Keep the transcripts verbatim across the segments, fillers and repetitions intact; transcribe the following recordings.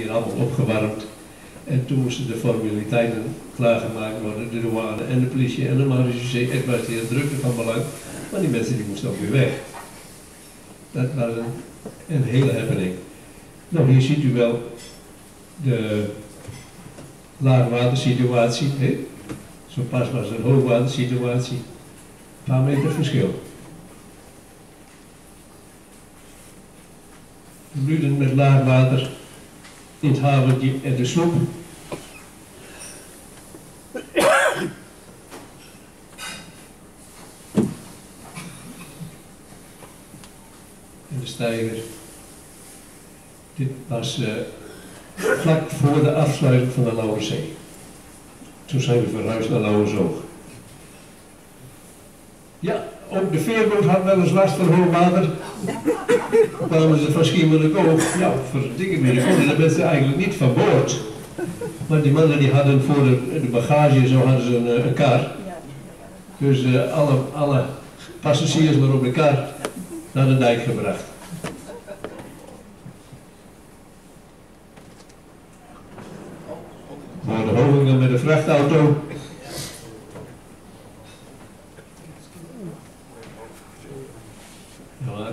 hier allemaal opgewarmd. En toen moesten de formaliteiten klaargemaakt worden, de douane en de politie en de marechaussee. Het was hier drukte van belang, maar die mensen die moesten ook weer weg. Dat was een, een hele happening. Nou, hier ziet u wel de laagwatersituatie. Hè? Zo pas was een hoogwatersituatie. Een paar meter verschil. Vloeden met laagwater in het haventje en de sloep. En de steiger. Dit was uh, vlak voor de afsluiting van de Lauwerszee. Toen zijn we verhuisd naar Lauwersoog. Ja, ook de veerboot had wel eens last van hoog water. Kwamen ze van Schiermonnikoog. Ja, verdikken me, die konden de mensen eigenlijk niet van boord. Maar die mannen die hadden voor de, de bagage, zo hadden ze een, een kar. Dus uh, alle, alle passagiers waren op de kar naar de dijk gebracht. Maar de Hovingen met de vrachtauto. Ja.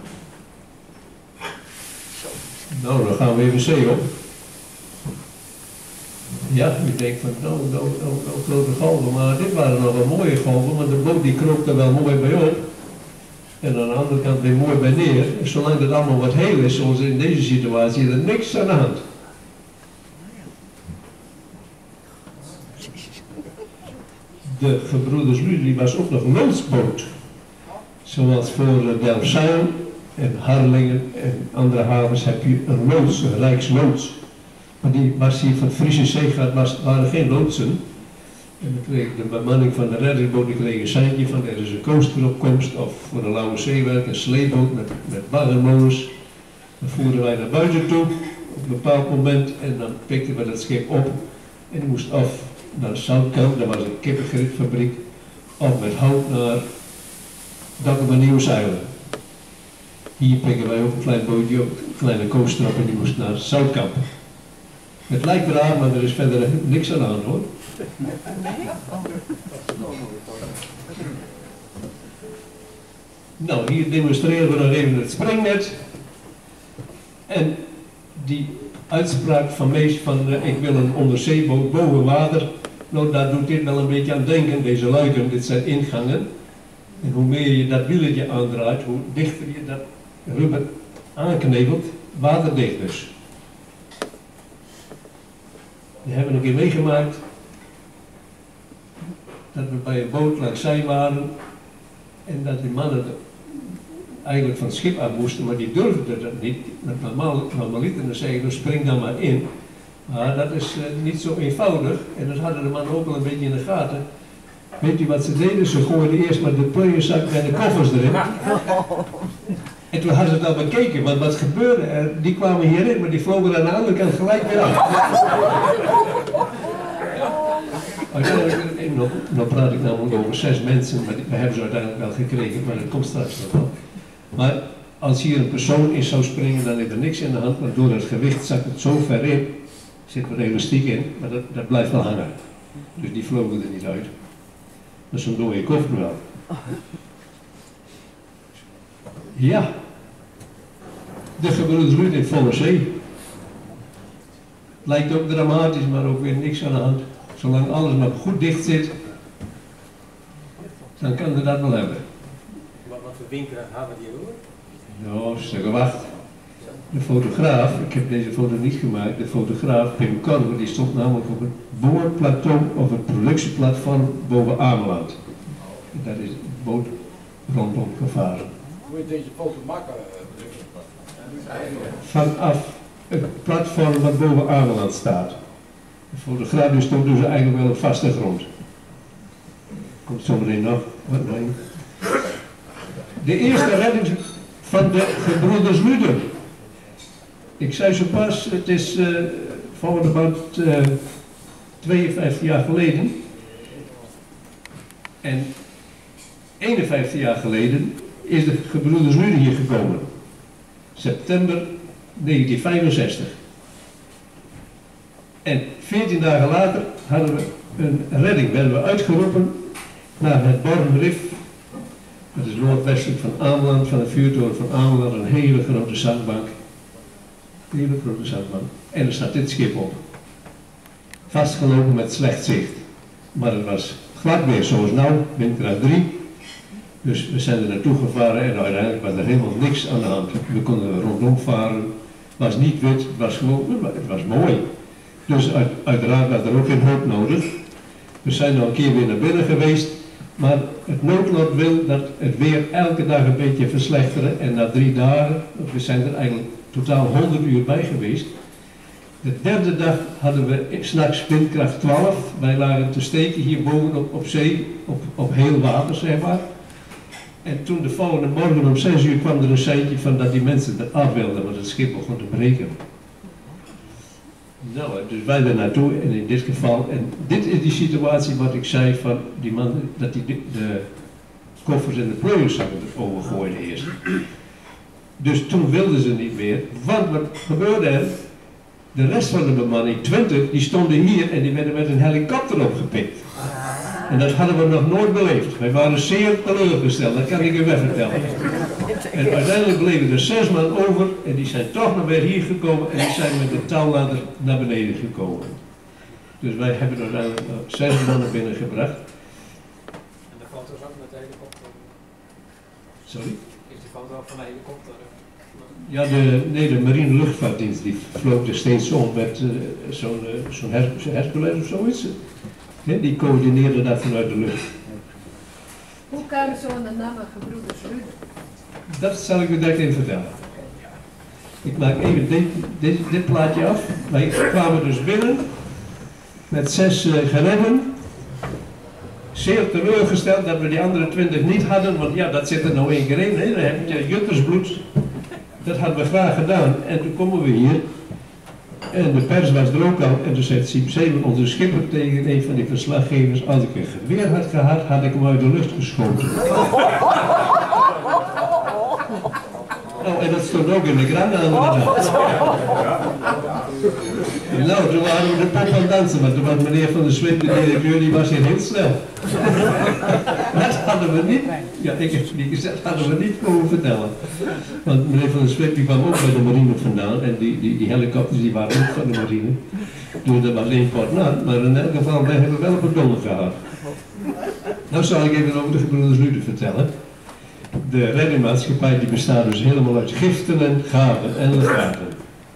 Nou, dan gaan we even zee op. Ja, u denkt van, nou, nou, nou, nou grote golven, maar dit waren nog wel mooie golven, want de boot die kroop er wel mooi bij op. En aan de andere kant weer mooi bij neer. En zolang het allemaal wat heel is, zoals in deze situatie, is er niks aan de hand. De gebroeders Ludwig was ook nog loodsboot. Zoals voor Delfzijl en Harlingen en andere havens heb je een loods, een rijksloods. Maar die was hier van het Friese Zeegaard, was, waren geen loodsen. En dan kreeg de bemanning van de reddingsboot, die kreeg een seintje van er is een coasteropkomst of voor de Lauwerzeewerk, een sleepboot met, met baggermolens. Dan voerden wij naar buiten toe op een bepaald moment en dan pikten we dat schip op en die moest af naar Zoutkamp, daar was een kippengrietfabriek, of met hout naar Dokkum en Nieuwzeilen. Hier pikken wij ook een klein bootje op, een kleine coaster op en die moest naar Zoutkamp. Het lijkt eraan, maar er is verder niks aan aan hoor. Nou, hier demonstreren we nog even het springnet. En die uitspraak van Mees van uh, ik wil een onderzeeboot boven water. Nou, daar doet dit wel een beetje aan denken, deze luiken, dit zijn ingangen. En hoe meer je dat wieltje aandraait, hoe dichter je dat rubber aanknevelt, waterdicht dus. We hebben een keer meegemaakt dat we bij een boot langs zee waren en dat die mannen eigenlijk van het schip af moesten, maar die durfden dat niet. Met normaal, normaliter dan zeggen, dus spring dan maar in. Maar dat is uh, niet zo eenvoudig en dat hadden de mannen ook wel een beetje in de gaten. Weet u wat ze deden? Ze gooiden eerst maar de plooienzak en de koffers erin. En toen hadden ze het al bekeken, want wat gebeurde er? Die kwamen hierin, maar die vlogen aan de andere kant gelijk weer af. Uiteindelijk, nog, nog praat ik namelijk over zes mensen, maar we hebben ze uiteindelijk wel gekregen, maar dat komt straks nog wel. Maar als hier een persoon in zou springen, dan is er niks in de hand, maar door het gewicht zakt het zo ver in, zit er elastiek in, maar dat, dat blijft wel hangen. Dus die vlogen er niet uit. Dat is een dode koffer wel. Ja, de gebroeders Ruud in volle zee. Lijkt ook dramatisch, maar ook weer niks aan de hand. Zolang alles maar goed dicht zit, dan kan je dat wel hebben. Wat, wat voor winkel hebben die hoor? Nou, zeg wacht. De fotograaf, ik heb deze foto niet gemaakt, de fotograaf Pim Korver, die stond namelijk op het boorplateau of het productieplatform boven Ameland. En daar is de boot rondom gevaren. Hoe je deze foto maken? Vanaf het platform wat boven Ameland staat. De fotograaf dus stond dus eigenlijk wel op vaste grond. Komt zo meteen nog. Wat nee. De eerste redding van de gebroeders Luden. Ik zei zo pas, het is uh, voor about uh, tweeënvijftig jaar geleden. En eenenvijftig jaar geleden is de gebroeders Luden hier gekomen. September negentien vijfenzestig. En veertien dagen later hadden we een redding, werden we uitgeroepen naar het Bornrif. Dat is noordwestelijk van Ameland, van de vuurtoren van Ameland, een hele grote zandbank. Een hele grote zandbank. En er staat dit schip op. Vastgelopen met slecht zicht. Maar het was glad weer zoals nou, windkracht drie. Dus we zijn er naartoe gevaren en uiteindelijk was er helemaal niks aan de hand. We konden er rondom varen. Het was niet wit, het was gewoon, het was mooi. Dus uit, uiteraard was er ook geen hulp nodig. We zijn al een keer weer naar binnen geweest. Maar het noodlot wil dat het weer elke dag een beetje verslechteren. En na drie dagen, we zijn er eigenlijk totaal honderd uur bij geweest. De derde dag hadden we s'nachts windkracht twaalf. Wij lagen te steken hierboven op, op zee, op, op heel water zeg maar. En toen de volgende morgen om zes uur kwam er een seintje van dat die mensen er af wilden, want het schip begon te breken. Nou, dus wij er naartoe en in dit geval, en dit is die situatie wat ik zei van die man, dat die de, de koffers en de plooiers hadden overgooid eerst. Dus toen wilden ze niet meer, want wat gebeurde er? De rest van de bemanning, twintig, die stonden hier en die werden met een helikopter opgepikt. En dat hadden we nog nooit beleefd. Wij waren zeer teleurgesteld, dat kan ik u wel vertellen. En uiteindelijk bleven er zes man over en die zijn toch nog weer hier gekomen en die zijn met de touwladder naar beneden gekomen. Dus wij hebben uiteindelijk zes mannen binnengebracht. En de foto's ook met de helikopter? Sorry? Is die foto van de helikopter? Ja, de, nee, de marine luchtvaartdienst die vloog er steeds om met uh, zo'n uh, zo'n her Hercules of zoiets. He, die coördineerde dat vanuit de lucht. Hoe kwamen zo aan de naam gebroeders Rude? Dat zal ik u direct even vertellen. Ik maak even dit, dit, dit plaatje af. Wij kwamen dus binnen met zes uh, geredden. Zeer teleurgesteld dat we die andere twintig niet hadden, want ja, dat zit er nou één keer in. Hè. Dan heb je juttersbloed. Dat hadden we graag gedaan. En toen komen we hier. En de pers was er ook al. En toen zei Siep Zeven, onze schipper, tegen een van die verslaggevers: als ik een geweer had gehad, had ik hem uit de lucht geschoten. Oh, en dat stond ook in de krant aan de dag. Nou, toen waren we de pop aan het dansen, maar toen was meneer Van der Zweep, de directeur, die was hier heel snel. Dat hadden we niet, ja, ik heb het niet gezegd, hadden we niet mogen vertellen. Want meneer Van der Zweep die kwam ook bij de marine vandaan en die, die, die helikopters die waren ook van de marine. Dus dat was één pot nat, maar in elk geval, wij hebben wel een pardon gehad. Nou zal ik even over de gebroeders Rude vertellen. De reddingmaatschappij die bestaat dus helemaal uit giften en gaven en legaten.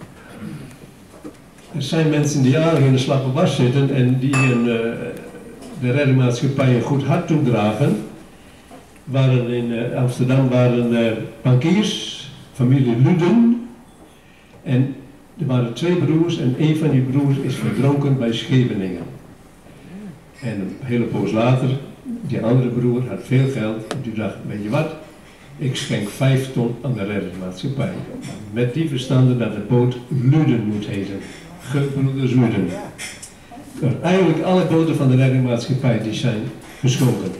Er zijn mensen die aardig in de slappe was zitten en die een, uh, de reddingmaatschappij een goed hart toedragen. Waren in uh, Amsterdam waren uh, bankiers, familie Luden. En er waren twee broers en een van die broers is verdronken bij Scheveningen. En een hele poos later, die andere broer had veel geld en die dacht, weet je wat, ik schenk vijf ton aan de reddingsmaatschappij. Met die verstande dat de boot Luden moet heten. Gebroeders Luden. Eigenlijk alle boten van de reddingsmaatschappij die zijn geschonken.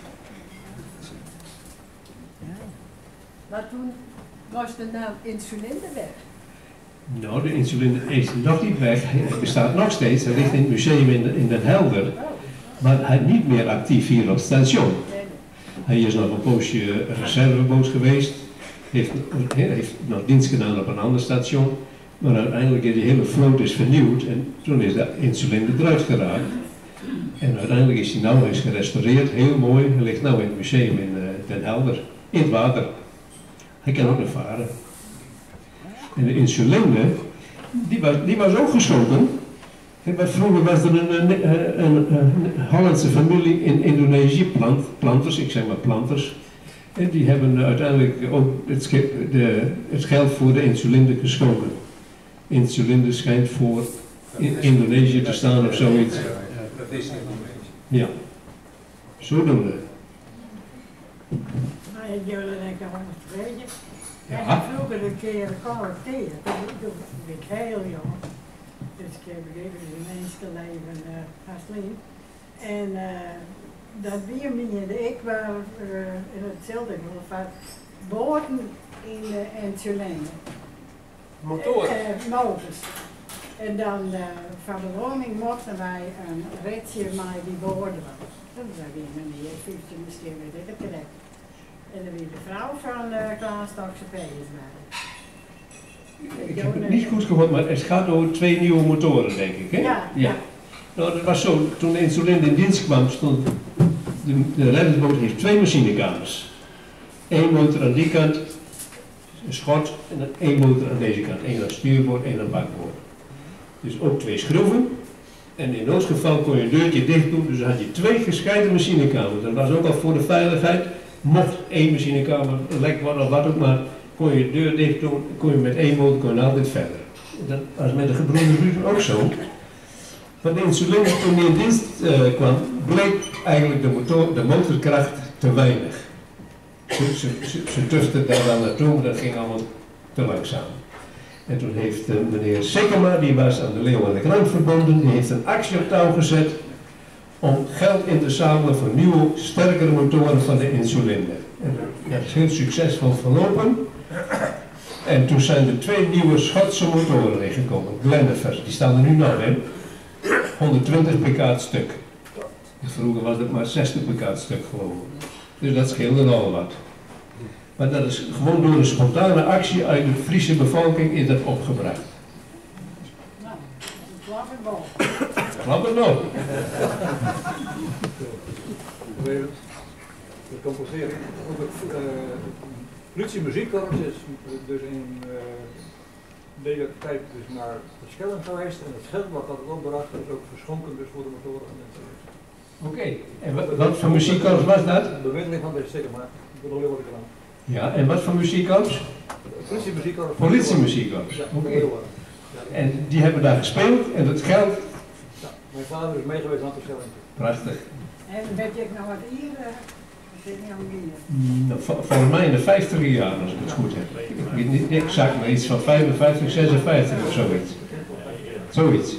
Maar toen was de naam Insulinde weg. Nou, de insuline is nog niet weg. Hij bestaat nog steeds. Hij ligt in het museum in, in Den Helder. Maar hij is niet meer actief hier op het station. Hij is nog een poosje reserveboot geweest. Heeft, heeft nog dienst gedaan op een ander station. Maar uiteindelijk is die hele vloot is vernieuwd. En toen is de insuline eruit geraakt. En uiteindelijk is hij nou eens gerestaureerd. Heel mooi. Hij ligt nu in het museum in uh, Den Helder. In het water. Hij kan ook nog varen. En de insuline, die was, die was ook geschonken. En vroeger was er een, een, een, een, een Hollandse familie in Indonesië, plant, planters, ik zeg maar planters. En die hebben uiteindelijk ook het, de, het geld voor de insuline geschonken. Insuline schijnt voor in Indonesië te staan of zoiets. Dat is Indonesië. Ja, zodoende. Maar jullie denken honderd tweeën. Ja. En vroeger een keer koude thee, toen toen ben ik heel jong. Dus ik heb even ineens te leven uh, als lief. En uh, dat Biermien en ik waren uh, in hetzelfde geval boten in de insuline. Motoren? Uh, motors. En dan uh, van de woning mochten wij een ritje maar die behoorden was. Dat was weer meneer, vijftien misschien weet ik het correct. En dan weer de vrouw van uh, Klaas Taxapees bij. Ik heb het niet goed gehoord, maar het gaat over twee nieuwe motoren, denk ik, hè? Ja. Ja. Nou, dat was zo, toen Insulinde in dienst kwam, stond de, de reddingsboot heeft twee machinekamers. Eén motor aan die kant, een schot, en dan één motor aan deze kant. Eén aan stuurboord, één aan bakboord. Dus ook twee schroeven. En in ons geval kon je een deurtje dicht doen, dus dan had je twee gescheiden machinekamers. Dat was ook al voor de veiligheid. Mocht één machinekamer lek worden of wat ook maar, kon je de deur dicht doen, kon je met één motor kon je altijd verder. Dat was met de gebroeders Ruud ook zo. Van de Insulinde toen die in dienst uh, kwam, bleek eigenlijk de, motor, de motorkracht te weinig. Ze, ze, ze, ze tuften daar wel naartoe, maar dat ging allemaal te langzaam. En toen heeft uh, meneer Sikkema, die was aan de Leeuw en de Krant verbonden, die heeft een actie op touw gezet om geld in te zamelen voor nieuwe, sterkere motoren van de Insulinde. En dat is heel succesvol verlopen. En toen zijn er twee nieuwe Schotse motoren ingekomen, Glennefer, die staan er nu nog in. honderdtwintig pk het stuk. Vroeger was het maar zestig pk het stuk geloof ik. Dus dat scheelde al wat. Maar dat is gewoon door een spontane actie uit de Friese bevolking is dat opgebracht. Nou, een klapperbal. Klap het nog. De compensering. Ook het uh, politie muziekkorps is dus in uh, deze tijd dus naar het Schelling geweest en het geld wat dat opbracht is ook verschonken dus voor de motoren en mensen. Oké, okay. En wat, wat voor muziekkorps was dat? De bemiddeling van deze zeker maar, ik bedoel heel wat ik aan. Ja, en wat voor muziekkorps? Politiemuziekkorps. Politiemuziekkorps. Ja, oké. Okay. En die hebben daar gespeeld en het geld? Ja, mijn vader is meegeweest aan de Schelling. Prachtig. En weet ik nog wat hier? Uh, zit niet aan hier. Nou, volgens mij in de vijftiger jaar, als ik het goed heb. Ik weet niet exact, maar iets van vijfenvijftig, zesenvijftig of zoiets. Zoiets.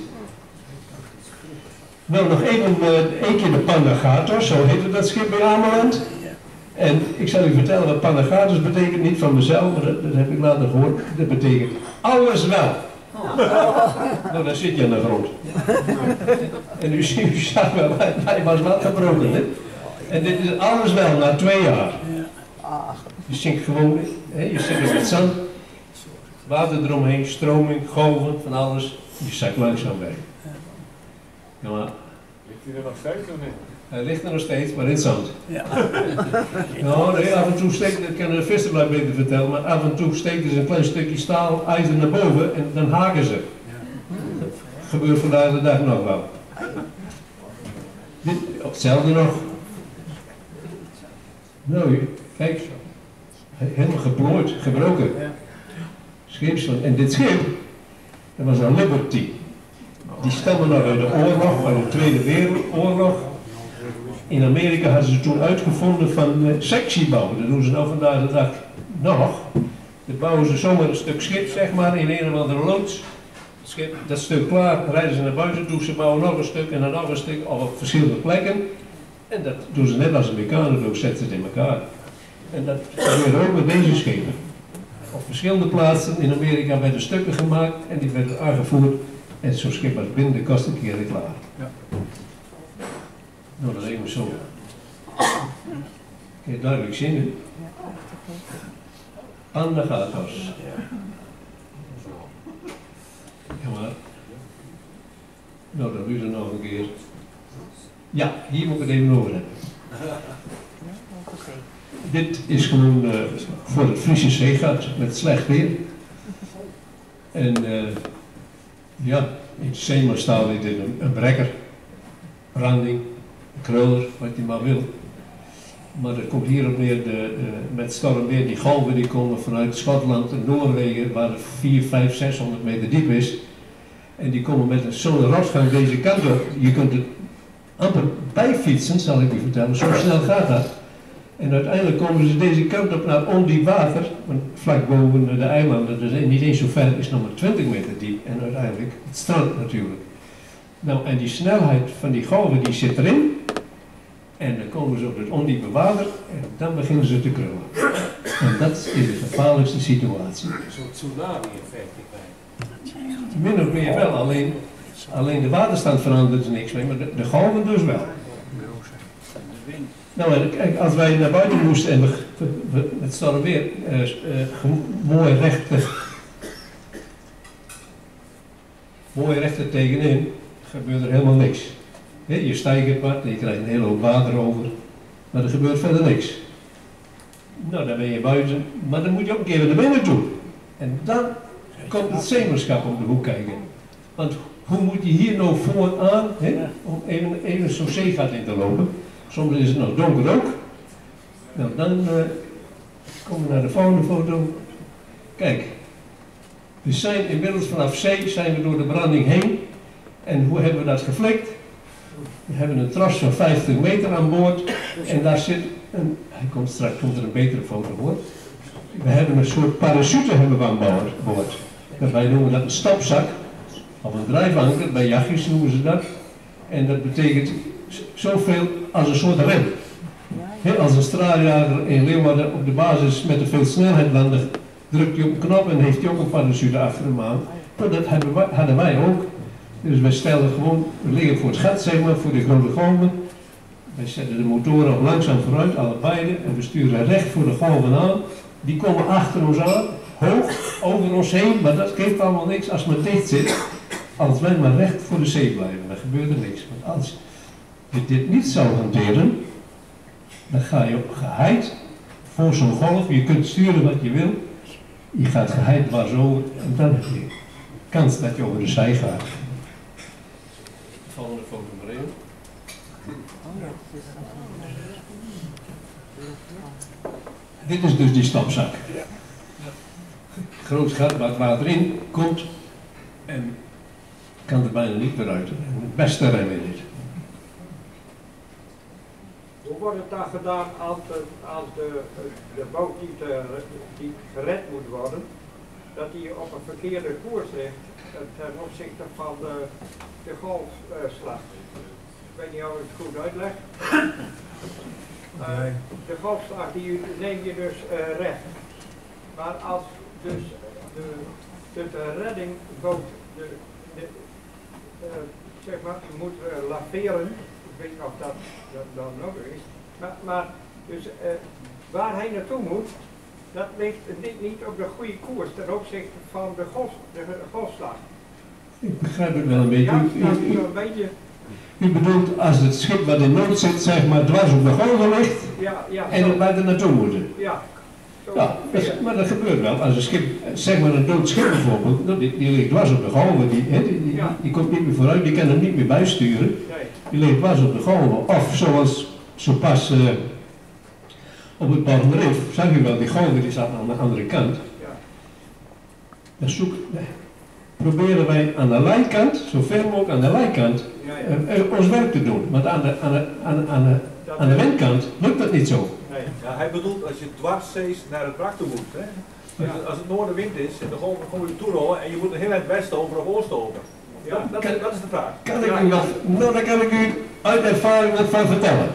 Nou, nog even, uh, één keer de Panagatos, zo heette dat schip bij Ameland. En ik zal u vertellen wat Panagatos betekent, niet van mezelf, maar dat, dat heb ik later gehoord. Dat betekent alles wel. Nou, daar zit je aan de grond. En u ziet, u zag wel, hij was wel gebroken, hè. En dit is alles wel, na twee jaar. Je zinkt gewoon, hè, je zit op het zand, water eromheen, stroming, golven, van alles. Je zakt langzaam weg. Ja, maar, ligt hij er nog steeds of niet? Hij ligt er nog steeds, maar in het zand. Ja. Nou, nee, af en toe steekt, dat kan de visserblijf beter vertellen, maar af en toe steekt er een klein stukje staal, ijzer naar boven en dan haken ze. Dat gebeurt vandaag de dag nog wel. Dit, hetzelfde nog. Nou, kijk, helemaal geplooid, gebroken. Scheepsvan. En dit schip, dat was een Liberty. Die stammen nog uit de oorlog, uit de Tweede Wereldoorlog. In Amerika hadden ze toen uitgevonden van uh, sectiebouw. Dat doen ze nou vandaag de dag nog. Dan bouwen ze zomaar een stuk schip, zeg maar, in een of andere loods. Schip, dat stuk klaar, rijden ze naar buiten toe, ze bouwen nog een stuk en dan nog een stuk, of op verschillende plekken. En dat doen ze net als een mechaner doet, zetten ze het in elkaar. En dat gebeurt ook met deze schepen. Op verschillende plaatsen in Amerika werden stukken gemaakt en die werden aangevoerd. En zo'n schip was binnen de kosten keren klaar. Ja. Nou, dat is even zo. Kun je duidelijk zien, hè? Panagatos. Ja, maar. Nou, dan duurt het nog een keer. Ja, hier moet ik het even over hebben. Dit is gewoon uh, voor het Friese zeegat met slecht weer. En uh, ja, in het zeemastaal is dit een, een brekker, branding, een kruller, wat je maar wil. Maar er komt hier op neer, de, de, met stormweer, die golven die komen vanuit Schotland en Noorwegen, waar het vier, vijf, zeshonderd meter diep is. En die komen met zo'n rotsgang deze kant op. Je kunt er amper bij fietsen, zal ik u vertellen, zo snel gaat dat. En uiteindelijk komen ze deze kant op naar ondiep water, want vlak boven de eilanden, dus niet eens zo ver, is nog maar twintig meter diep. En uiteindelijk het strand natuurlijk. Nou, en die snelheid van die golven die zit erin. En dan komen ze op het ondiepe water en dan beginnen ze te krullen. En dat is de gevaarlijkste situatie. Zo'n tsunami-effect. Min of meer wel, alleen, alleen de waterstand verandert er niks mee, maar de, de golven dus wel. Nou, en kijk, als wij naar buiten moesten en we, we, we, het staat er weer uh, uh, mooi recht, uh, mooi recht er tegenin, gebeurt er helemaal niks. He, je stijgt wat, je krijgt een hele hoop water over, maar er gebeurt verder niks. Nou, dan ben je buiten, maar dan moet je ook een keer naar binnen toe. En dan komt het zeemerschap om de hoek kijken. Want hoe moet je hier nou vooraan, he, om even, even zo'n zeegat in te lopen? Soms is het nog donker ook. Nou, dan uh, komen we naar de volgende foto. Kijk, we zijn inmiddels vanaf zee, zijn we door de branding heen. En hoe hebben we dat geflikt? We hebben een tras van vijftig meter aan boord. En daar zit een, hij komt straks, komt er een betere foto hoor. We hebben een soort parachute hebben we aan boord. Wij noemen dat een stapzak. Of een drijfanker, bij jachtjes noemen ze dat. En dat betekent zoveel als een soort rem. He, als een straaljager in Leeuwarden op de basis met een veel snelheid landt, drukt hij op een knop en heeft hij ook een parachute achter hem aan. Nou, dat hebben wij, hadden wij ook. Dus wij stellen gewoon, we liggen voor het gat zeg maar, voor de grote golven. Wij zetten de motoren langzaam vooruit, allebei, en we sturen recht voor de golven aan. Die komen achter ons aan, hoog, over ons heen, maar dat geeft allemaal niks als het maar dicht zit. Als wij maar recht voor de zee blijven, dan gebeurt er niks. Want als je dit niet zou hanteren, dan ga je op geheid voor zo'n golf, je kunt sturen wat je wil, je gaat geheid dwars over en dan heb je kans dat je over de zij gaat. Volgende foto maar even. Dit is dus die stapzak. Groot gat waar het water in komt en kan er bijna niet meer uit. Het beste rem in dit. Hoe wordt het dan gedaan als de, als de, de boot die, te, die gered moet worden, dat die op een verkeerde koers ligt ten opzichte van de, de golfslag? Ik weet niet of ik het goed uitleg. Uh, de golfslag die neem je dus uh, recht. Maar als dus de, de, de reddingboot de, de, uh, zeg maar, moet uh, laveren, ik weet niet of dat, dat, dat nodig is, maar, maar dus uh, waar hij naartoe moet, dat ligt niet, niet op de goede koers ten opzichte van de, golf, de, de golfslag. Ik begrijp het wel een beetje. Ja, u, dat u, is een beetje. U bedoelt als het schip wat in nood zit, zeg maar dwars op de golven ligt Ja, ja, en dat wij er naartoe moeten. Ja. Ja, dat is, maar dat gebeurt wel. Als een schip, zeg maar een dood schip bijvoorbeeld, die, die ligt dwars op de golven, die, he, die, die, Ja. die komt niet meer vooruit, die kan hem niet meer bijsturen. Nee. Die ligt dwars op de golven. Of zoals zo pas uh, op het Bornrif, zag je wel, die golven die zaten aan de andere kant. Ja. Dan zoek, proberen wij aan de lijkant, zo ver mogelijk aan de lijkant, Ja, ja. uh, uh, ons werk te doen. Want aan de, aan de, aan de, aan de, Dat aan de windkant lukt dat niet zo. Nee. Ja, hij bedoelt als je dwarszees naar het wrak toe moet. Hè? Als, het, als het noordenwind is en de golven komen je toe rollen en je moet er heel het westen over of oosten over. Ja, dat, Kan- is, dat is de vraag. Kan ik u wat, nou, daar kan ik u uit ervaring wat van vertellen.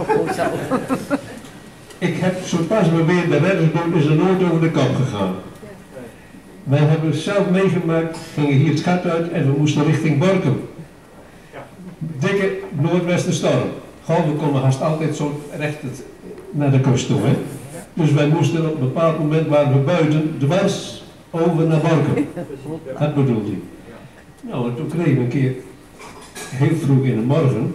Ik heb zo pas maar weer, de reddersboot is er nooit over de kop gegaan. Wij hebben zelf meegemaakt, gingen hier het gat uit en we moesten richting Borkum. Ja. Dikke noordwestenstorm. Golven komen haast altijd zo recht het, naar de kust toe. Hè? Dus wij moesten op een bepaald moment waren we buiten dwars over naar Borkum. Dat bedoelt hij. Nou, en toen kregen we een keer heel vroeg in de morgen.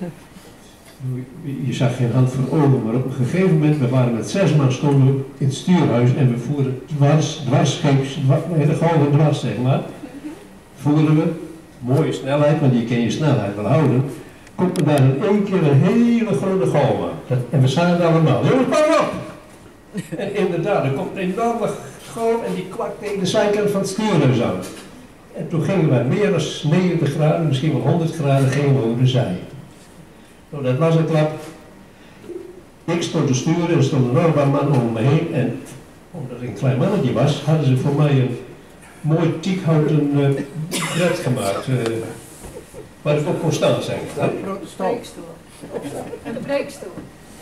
Je zag geen hand voor ogen, maar op een gegeven moment, we waren met zes man stonden we in het stuurhuis en we voeren dwars, dwarsscheeps, de golven dwars zeg maar. Voeren we, mooie snelheid, want je kan je snelheid wel houden. Komt er daar in één keer een hele grote golf aan. En we zagen het allemaal, jongens, pas op! En inderdaad, er komt een enorme golf en die kwakt tegen de zijkant van het stuurhuis aan. En toen gingen wij meer dan negentig graden, misschien wel honderd graden, gingen we over de zij. Nou, dat was een klap. Ik stond te sturen en er stond een enorme man om me heen. En omdat ik een klein mannetje was, hadden ze voor mij een mooi tiekhouten uh, bed gemaakt. Uh, waar ik op kon staan, zeg ik. Een preekstoel. Een preekstoel.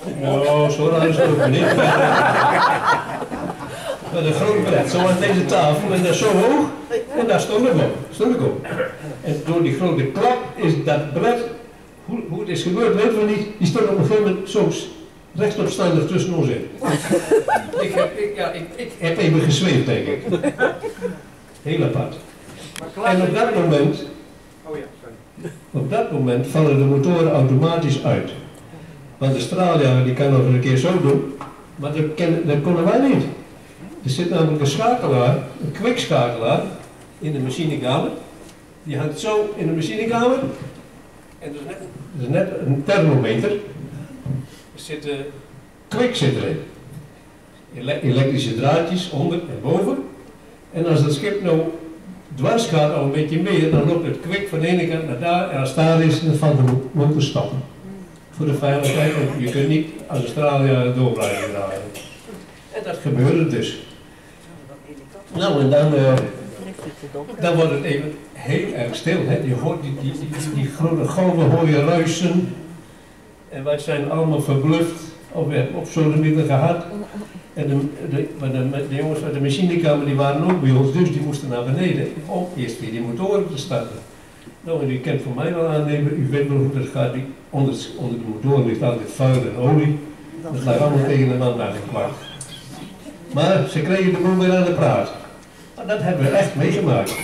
Nou, zo raar is het ook niet. Met een groot bed, zo aan deze tafel, en dat is zo hoog, en daar stond ik op. Stond ik op. En door die grote klap is dat bed, hoe, hoe het is gebeurd weten we niet, die stond op een gegeven moment soms rechtopstandig tussen ons in. ik, heb, ik, ja, ik, ik heb even gezweefd, denk ik. Heel apart. En op dat moment, Oh ja, sorry. op dat moment vallen de motoren automatisch uit. Want de straaljager die kan nog eens een keer zo doen, maar dat, ken, dat konden wij niet. Er zit namelijk een schakelaar, een kwikschakelaar, in de machinekamer. Die hangt zo in de machinekamer. En er is net, er is net een thermometer. Er zit uh, kwik zit erin. Ele elektrische draadjes onder en boven. En als dat schip nou dwars gaat al een beetje meer, dan loopt het kwik van de ene kant naar daar. En als het daar is, dan valt de motor stoppen. Voor de veiligheid, want je kunt niet als een straaljager door blijven draaien. En dat gebeurde dus. Nou, en dan, uh, dan wordt het even heel erg stil. Hè? Je hoort die, die, die, die, die grote golven hoor je ruisen. En wij zijn allemaal verbluft. Of we hebben op zo'n middel gehad. En de, de, de, de jongens uit de machinekamer die waren ook bij ons, dus die moesten naar beneden om eerst weer die motoren te starten. Nou, en u kent van mij wel aannemen, u weet wel hoe dat gaat. Die, onder, onder de motoren ligt altijd vuil en olie. Dat lag allemaal tegen de man aangekwakt. Maar ze kregen de boel weer aan de praat. Maar dat hebben we echt meegemaakt.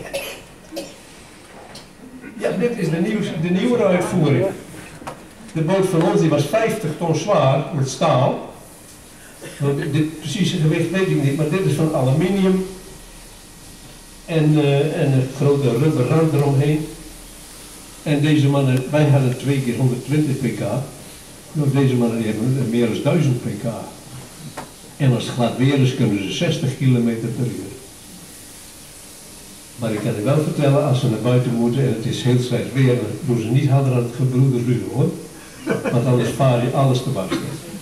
Ja, dit is de, nieuws, de nieuwe uitvoering. De boot van ons die was vijftig ton zwaar met staal. Dit precieze gewicht weet ik niet, maar dit is van aluminium. En, uh, en een grote rubber rand eromheen. En deze mannen, wij hadden twee keer honderdtwintig pk. Nou, deze mannen die hebben meer dan duizend pk. En als het glad weer is, kunnen ze zestig kilometer per uur. Maar ik kan u wel vertellen, als ze naar buiten moeten en het is heel slecht weer, dan doen ze niet harder aan het gebroedersluwen hoor. Want anders vaar je alles te barsten.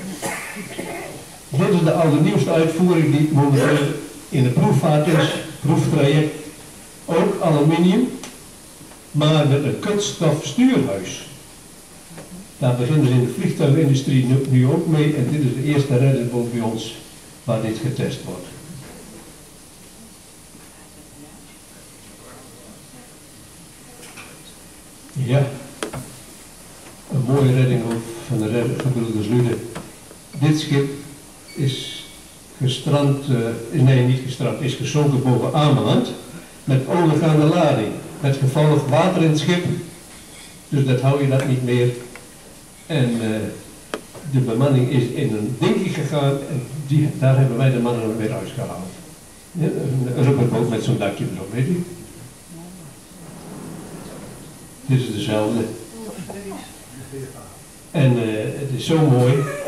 Dit is de allernieuwste uitvoering die momenteel in de proefvaart is, proeftraject. Ook aluminium, maar met een kunststof stuurhuis. Daar beginnen ze in de vliegtuigindustrie nu, nu ook mee en dit is de eerste reddingsboot bij ons waar dit getest wordt. Ja, een mooie redding ook van de reddingsgebroeders Lude. Dit schip is gestrand, uh, nee niet gestrand, is gezonken boven Ameland met ondergaande lading. Met gevolg water in het schip, dus dat hou je dat niet meer. En uh, de bemanning is in een dingetje gegaan en die, daar hebben wij de mannen weer uitgehaald. Ja, een rubberboot met zo'n dakje erop, weet u? Dit is dezelfde. En uh, het is zo mooi.